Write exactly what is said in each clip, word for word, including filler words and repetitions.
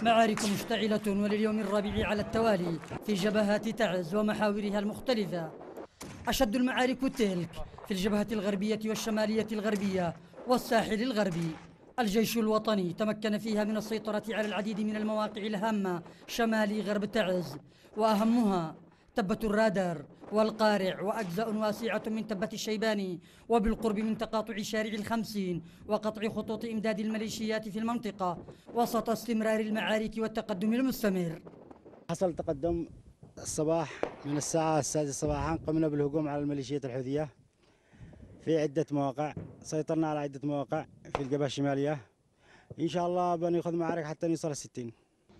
معارك مشتعلة ولليوم الرابع على التوالي في جبهات تعز ومحاورها المختلفة. أشد المعارك تلك في الجبهة الغربية والشمالية الغربية والساحل الغربي. الجيش الوطني تمكن فيها من السيطرة على العديد من المواقع الهامة شمال غرب تعز، وأهمها تبة الرادار والقارع وأجزاء واسعة من تبة الشيباني، وبالقرب من تقاطع شارع الخمسين وقطع خطوط إمداد الميليشيات في المنطقة وسط استمرار المعارك والتقدم المستمر. حصل تقدم الصباح من الساعة السادسة صباحا، قمنا بالهجوم على الميليشيات الحوثية في عدة مواقع، سيطرنا على عدة مواقع في الجبهة الشمالية. إن شاء الله بناخذ معارك حتى نوصل الستين.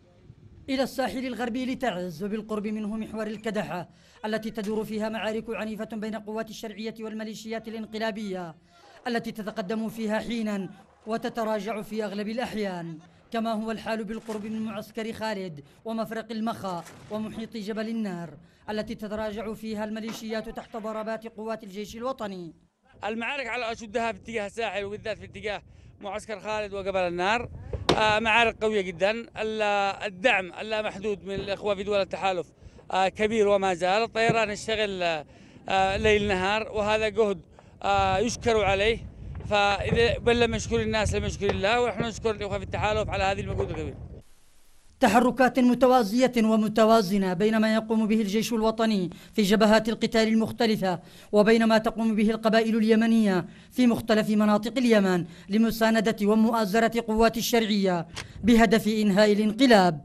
إلى الساحل الغربي لتعز وبالقرب منه محور الكدحة التي تدور فيها معارك عنيفة بين قوات الشرعية والميليشيات الانقلابية التي تتقدم فيها حينا وتتراجع في أغلب الأحيان، كما هو الحال بالقرب من معسكر خالد ومفرق المخا ومحيط جبل النار التي تتراجع فيها الميليشيات تحت ضربات قوات الجيش الوطني. المعارك على أشدها في اتجاه الساحل وبالذات في اتجاه معسكر خالد وجبل النار. آه معارك قوية جدا. الدعم اللامحدود من الإخوة في دول التحالف آه كبير وما زال. الطيران يشتغل آه ليل نهار، وهذا جهد آه يشكر عليه، فإذا بل لم يشكر الناس لم يشكر الله، ونحن نشكر الإخوة في التحالف على هذه المجهود الكبير. تحركات متوازية ومتوازنة بين ما يقوم به الجيش الوطني في جبهات القتال المختلفة وبين ما تقوم به القبائل اليمنية في مختلف مناطق اليمن لمساندة ومؤازرة قوات الشرعية بهدف إنهاء الانقلاب.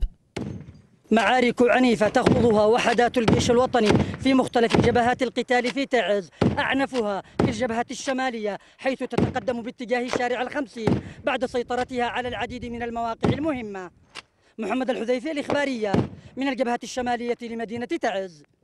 معارك عنيفة تخوضها وحدات الجيش الوطني في مختلف جبهات القتال في تعز، أعنفها في الجبهة الشمالية حيث تتقدم باتجاه شارع الخمسين بعد سيطرتها على العديد من المواقع المهمة. محمد الحذيفي الإخبارية من الجبهة الشمالية لمدينة تعز.